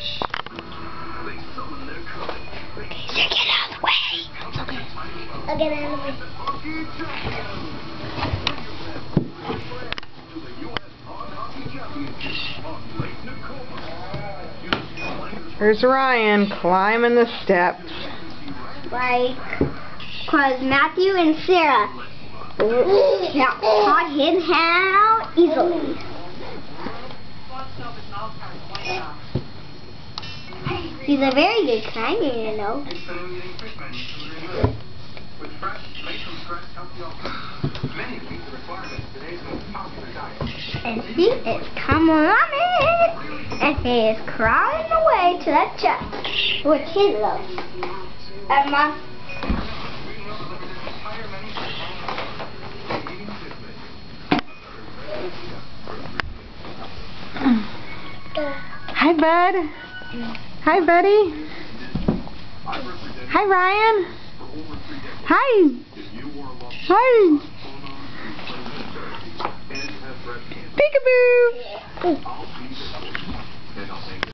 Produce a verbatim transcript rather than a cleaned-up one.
Shh. Okay, get out of the way. It's okay. I'll get out of the way. Here's Ryan climbing the steps. Like, cause Matthew and Sarah taught him how easily. He's a very good climber, you know. And he is coming on it, and he is crawling away to that chest, which he loves. And Mom. Hi, bud. Hi, buddy. Hi, Ryan. Hi. Hi. Peekaboo.